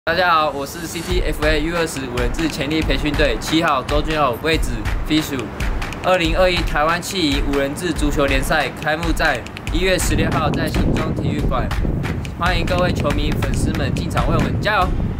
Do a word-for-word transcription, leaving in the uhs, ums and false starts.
大家好，我是 C T F A U 二十五人制潜力培训队七号周俊佑，位置 Fish。二零二一台湾气乙五人制足球联赛开幕战一月十六号在新庄体育馆，欢迎各位球迷粉丝们进场为我们加油！